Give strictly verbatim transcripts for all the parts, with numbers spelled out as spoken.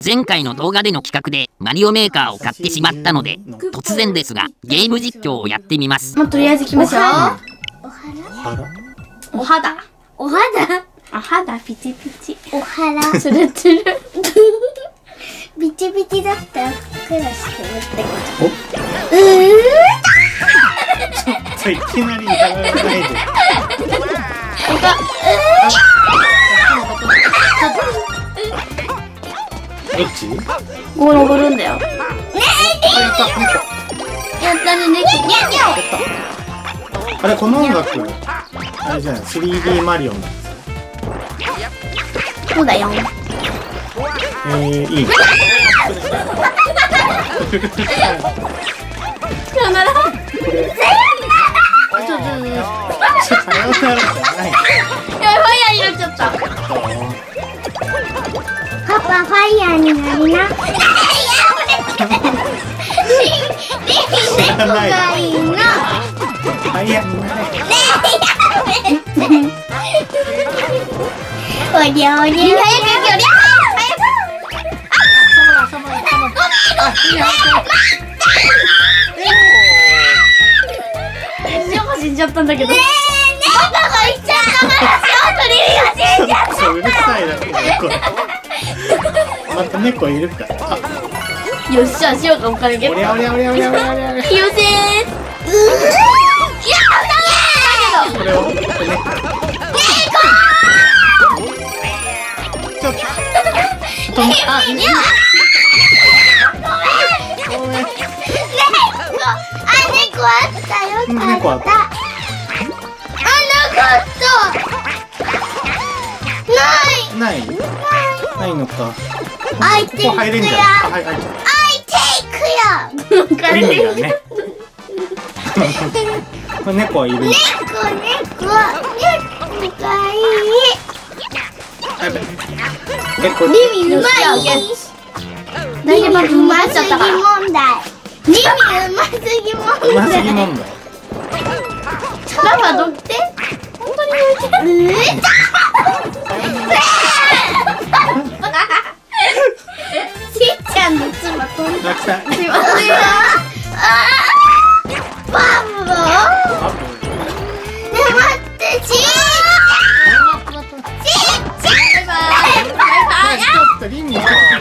前回の動画での企画でマリオメーカーを買ってしまったので、突然ですがゲーム実況をやってみます。 もうとりあえず行きましょう。 お肌お肌お肌ピチピチお腹つるつるビチビチだったらふっくらしてるってこと。 おちょっといきなりやらないで。どっち？ こう登るんだよ。 あ、やった猫。 やったね、猫。 あれこの音楽あれじゃない スリーディー マリオのやつ。 そうだよ。 えー、いい。 さよなら。 これ。あ、ちょちょちょ。さよならじゃない。 やばい、ファイヤーになっちゃった。 パパファイヤーになりな。猫がいいな。 ファイヤーになれ。 おりゃおりゃ。早く行けおりゃ。 死んじゃったんだけど。 ねえ、パパが行っちゃったから塩取りが死んじゃった。 うるさいな、猫。また猫いるから。 よっしゃ、塩がお金ゲット。 おりゃおりゃおりゃおりゃおりゃおりゃ。 よせー。うー。いや、だけど。 これを。猫。ちょっと。あ、いい。 猫あったよ。 猫あった。 あ、なかった。ない。 ない。ないのか。 開いていくよ。 ここ入れんじゃん。あ、はい、開いちゃ開いていくよ。 う。リミがね。これ猫はいる。 猫、猫、猫がいい。 え、これ。 リミうまい。 大丈夫、うまっちゃったから。 問題。リミうますぎ問題。 うますぎ問題。 パパどって本当に向いてる。 ちっちゃんの妻飛んだ。 来た。 すいません。 パブロ。ね、待って、ちっちゃん。ちっちゃん。 バイバイ。 ちょっとリミ。 さ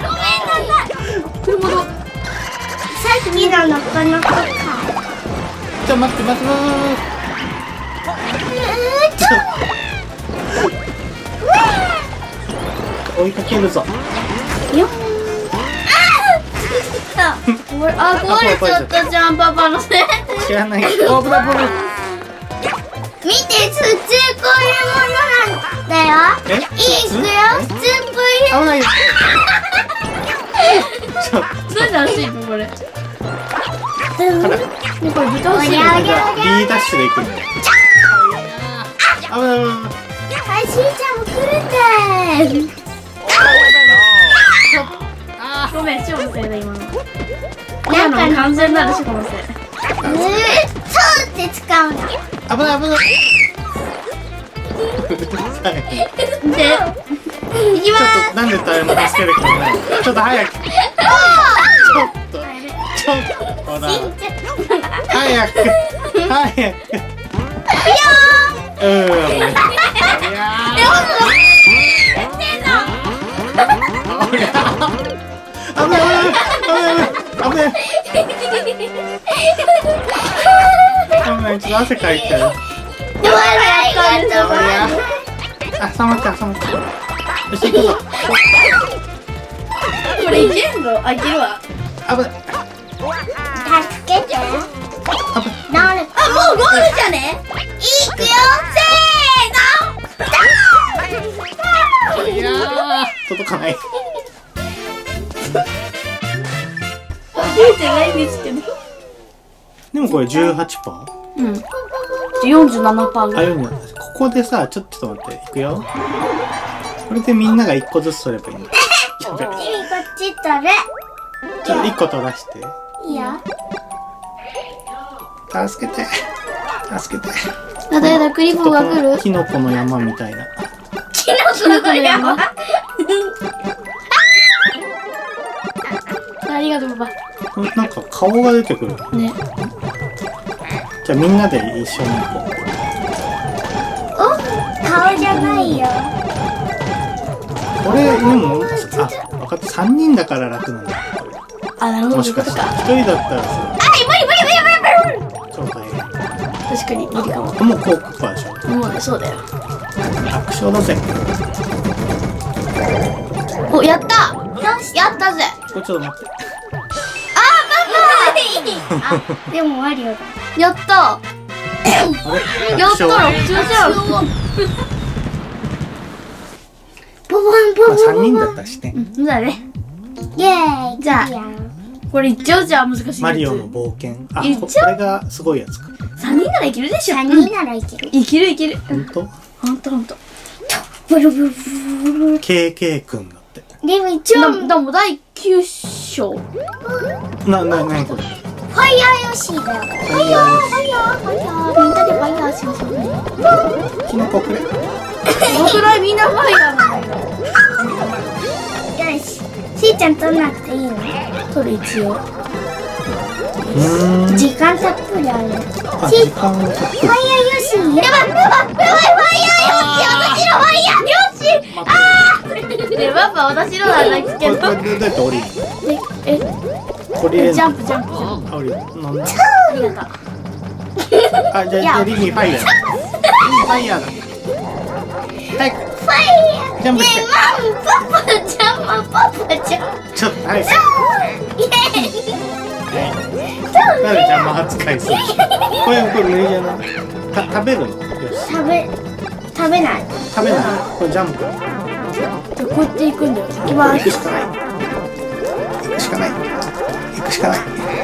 っきののこのこか。 ちょ、待って、待って、待って。追いかけるぞ。 よっ。あ、これ、あ、壊れちゃったじゃん、パパのせい。 知らない。お、ブラブラ。 見て、普通こういうものなんだよ。 え、 いい、いくよ。普通こういう。 危ないよ。ちょっなんで足いくこれ。 と、ほら。 ね、これ豚お足りゃおりゃおりゃ。 B ダッシュで行くんだよ。危ない危ない。 はい、しーちゃんも来るんだごめん、ショーのせいだ、今の。 ー。 今の完全なるショーのせい。 うー、そうって使うの。 危ない危ない。 で、いきまちょっとなんで誰も助けてくれない。ちょっと早く。ちょっと。ちょっと。ほら。早く。早く。うん。いやー。危ない危ない危ない危ない。ちょっと汗かいちゃう。 どうだいがとう。 あ、収まった収まった。よし行くぞ。 これいけんの？あ、いけるわ。 危ない。 助けて。なる。 あ、もうゴールじゃね？ いくよ。せーの。 いやー、届かない。 出てないんですけど。 でもこれ じゅうはちパーセント？ うん。よんじゅうななパーセントあ、 ぐらい。 よんじゅうなな。ここでさ、ちょっと待って、いくよ。これでみんながいっこずつ取ればいいんだ。やべ。 こっち取る。 ちょっといっこ取らして。 いいよ。 助けて。助けて。 やだやだ、クリボーが来る。 キノコの山みたいな。 キノコの山。 りがとうパパ。 これなんか顔が出てくる。 ね。 じゃあみんなで一緒に行こお、顔じゃないよ。 う。これでもあ、分かった。三人だから楽なんだ。 あ、なるほど。 もしかして一人だったらさ、 あ、無理無理無理無理無理。 超大変。 確かに無理かも。 もうこうクッパでしょ。 もうね、そうだよ。 楽勝だぜ。 お、やったよし、やったぜ。 これちょっと待って。 あ、でもマリオだ。 やったあれやったら普通じゃん。 ボボンボボン。 まあ三人だったしね。 そうだね。 イェーイ。 じゃあいいやんこれいっちゃうじゃん、難しいやつ。 マリオの冒険。あ、 いっちゃうここれがすごいやつか。 さんにんならいけるでしょ。 三人ならいける。 いけるいける。 ほんとほんとほんと。 ブルブルブル。 ケーケー くんだって。 でも一応だ、だもだいきゅう章。 な、な、なにこれ。 ファイヤーヨッシーだよ。ファイヤーファイヤーファイヤー。みんなでファイヤーしましょうね。 キノコくれ。 僕らみんなファイヤーなのよ。 よし。しーちゃん取んなくていいの？ 取る一応。 うーん。 時間たっぷりある。 あ、 し時間がたっぷり。 ファイヤーヨッシー。やばいやばいやばいファイヤーヨッシー。私のファイヤーヨッシー。あねえ、パパ私のなんだけど。 これ、これどうやって降りるえ、え、 の？降りれんの？ ジャンプジャンプ。 あ、降りる。なんだ。 ありがとう。 あ、じゃあ、じゃあ、リミファイヤー。リミファイヤーだ。早く。 ファイヤー。 ジャンプして。 マンパパちゃんマンパパちゃん。 ちょっと早く。 イエーイ。 なんで邪魔扱いするの？これ、これ無理じゃない？た、食べるの？よし。 食べ食べない。 食べない。これジャンプ。 じゃあこうやって行くんだよ。行きま行くしす。 かない。行くしかない。行くしかない。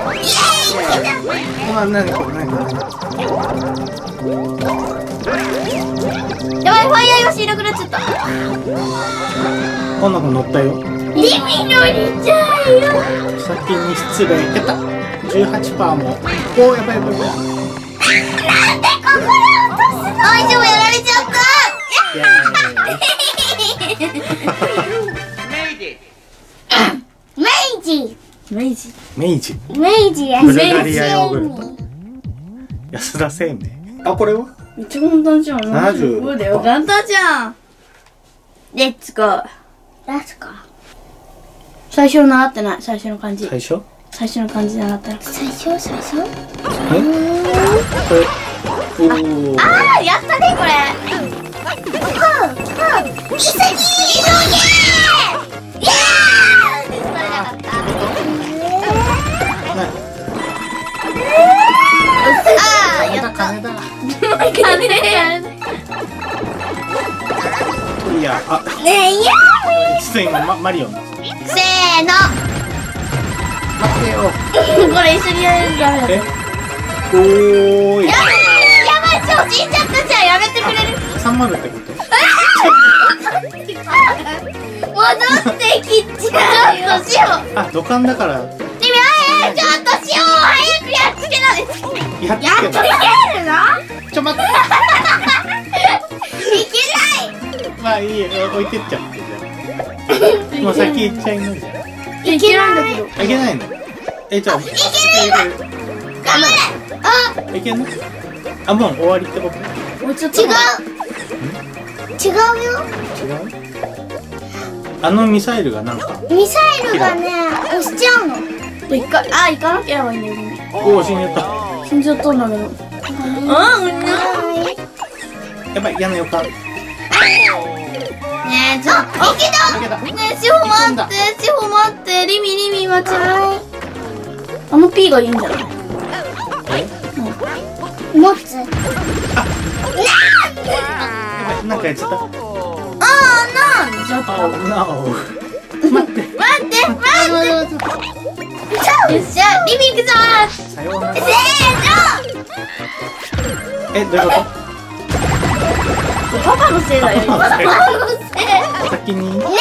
な、なにこれ、なにこれ。 やばい、ファイヤーヨッシーいなくなっちゃった。 こんな子乗ったよ。 リミ乗りちゃうよ。 先に失礼。やった。じゅうはちパーセントも。おー、やばいやばいやばい。 あ、以上やられちゃった。 いやいやい明治明治。 明治。 明治やブルガリアヨーグルト。安田生命。あ、これはめっちゃ簡単じゃん。 ななじゅうそうだよ、簡単じゃん。レッツゴー。 出すか。 最初の習ってない、最初の漢字。 最初最初の漢字習ったら。 最初最初。 えこれ。おー。 あー、やったね、これ。 イサギイエーイ。 あー、やった。 金だ。 金やる。 いや、あ、 ねえいやちょっと今、ま、マリオンだ。 せーの。 待ってよ。 これ一緒にやるんだ。 えおーい。 やばい、超死んじゃったじゃん。やめてくれる。 さんじゅうってこと戻ってきちゃう。ちょっとしよう。 あ、土管だから。 ちょっとしよう。早くやっつけなで。 やっつけた。 やっといけるの？ ちょ、待って。 いけまあいいよ、置いてっちゃってじゃあ。もう先行っちゃいなじゃん。 ない。いけないんだけど。 あいけないの？え、じゃあ。いける。 頑張れ。あ、 いけんの？あ、もう終わりってこと？ もうちょっと。違う。 違うよ。 違う？あのミサイルがなんか。 ミサイルがね押しちゃうの。 一回、あ、行かなきゃやばいんだよね。 おお、死んじゃった。 死んじゃったんだけど。あ、うんね。 やばい、嫌な予感。 ねえ、ちょっと。いけた。 いけた。 ねえ、志保待って、志保待って、リミリミ待ち。あの P がいいんじゃない？ 持つ。 やばい、なんかやっちゃった。 あー、なんちょっと。 あ、なお。待って。 待って、待って。よっしゃ、リミ行くぞー。 さようなら。 せーえ、どういうこの。パパのせいだよ。パパのせい。 と？先に。 ねえ、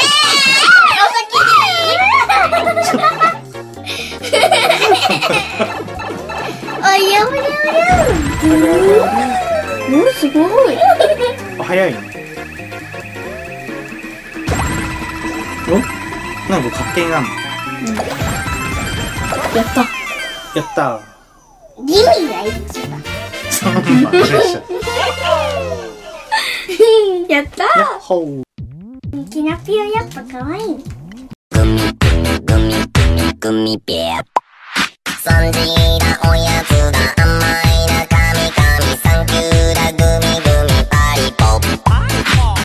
おいやぶやぶやおすごい。 早いね。お？なんか勝手になるの？ やったやったリミが一番。 そのままでしょ。 やったやっほー。 キナピオやっぱ可愛い。 グミグミグミグミベア。三時